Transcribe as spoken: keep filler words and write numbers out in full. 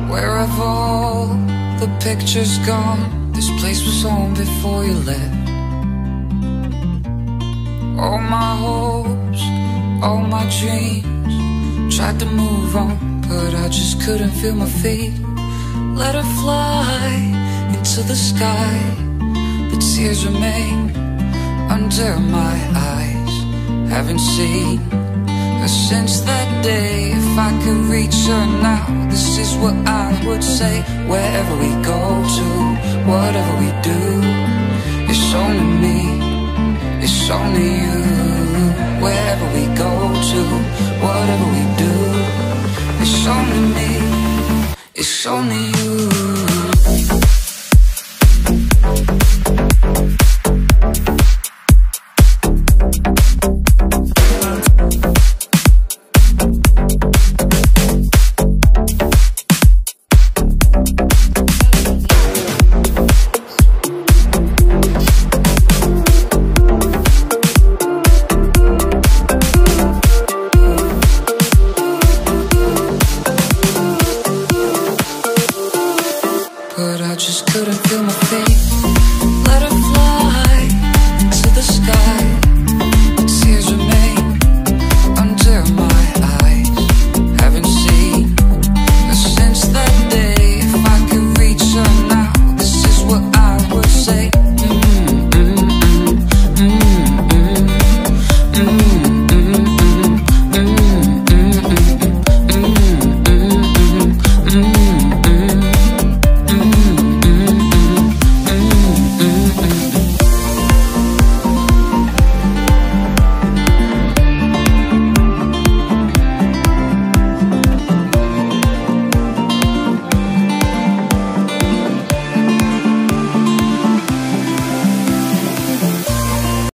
Where have all the pictures gone? This place was home before you left. All my hopes, all my dreams, tried to move on, but I just couldn't feel my feet. Let her fly into the sky, but tears remain under my eyes. Haven't seen her since that day. If I could reach her now, this is what I would say. Wherever we go to, whatever we do, it's only me, it's only you. Wherever we go to, whatever we do, it's only me, it's only you. But I just couldn't feel my feet. Let her